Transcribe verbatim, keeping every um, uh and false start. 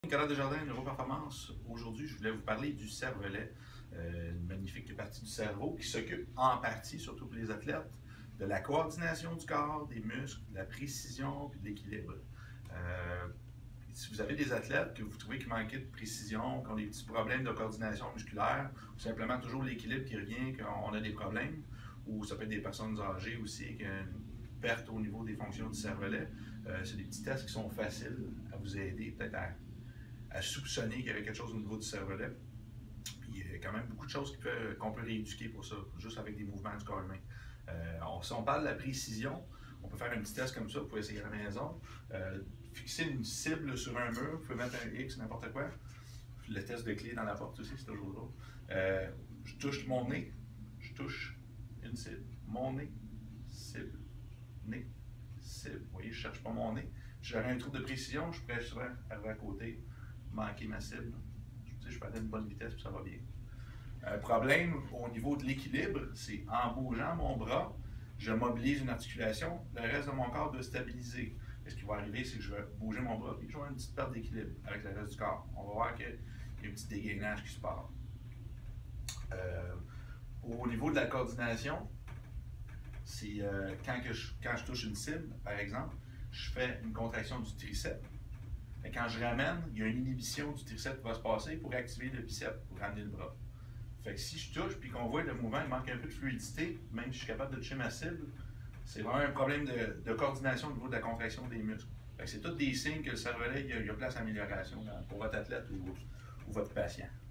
Nicolas Desjardins, Neuroperformance. Aujourd'hui, je voulais vous parler du cervelet, euh, une magnifique partie du cerveau qui s'occupe en partie, surtout pour les athlètes, de la coordination du corps, des muscles, de la précision et de l'équilibre. Euh, si vous avez des athlètes que vous trouvez qui manquent de précision, qui ont des petits problèmes de coordination musculaire, ou simplement toujours l'équilibre qui revient quand on a des problèmes, ou ça peut être des personnes âgées aussi qui ont une perte au niveau des fonctions du cervelet, euh, c'est des petits tests qui sont faciles à vous aider peut-être à à soupçonner qu'il y avait quelque chose au niveau du cervelet. Puis il y a quand même beaucoup de choses qu'on peut, qu'on peut rééduquer pour ça, juste avec des mouvements du corps humain. Euh, on, si on parle de la précision, on peut faire un petit test comme ça, vous pouvez essayer à la maison. Euh, fixer une cible sur un mur, vous pouvez mettre un X, n'importe quoi. Le test de clé dans la porte aussi, c'est toujours drôle. Euh, je touche mon nez, je touche une cible. Mon nez, cible, nez, cible. Vous voyez, je ne cherche pas mon nez. J'aurais un trou de précision, je pourrais souvent arriver à côté, manquer ma cible. Tu sais, je peux aller à une bonne vitesse puis ça va bien. Un problème au niveau de l'équilibre, c'est en bougeant mon bras, je mobilise une articulation, le reste de mon corps doit stabiliser. Et ce qui va arriver, c'est que je vais bouger mon bras et je vais avoir une petite perte d'équilibre avec le reste du corps. On va voir qu'il y a un petit dégainage qui se passe. Euh, au niveau de la coordination, c'est euh, quand, que je, quand je touche une cible, par exemple, je fais une contraction du triceps. Mais quand je ramène, il y a une inhibition du triceps qui va se passer pour activer le biceps, pour ramener le bras. Fait que si je touche et qu'on voit le mouvement, il manque un peu de fluidité, même si je suis capable de toucher ma cible, c'est vraiment un problème de, de coordination au niveau de la contraction des muscles. Fait que c'est tous des signes que le cervelet, il y a, il y a place à amélioration pour votre athlète ou, ou votre patient.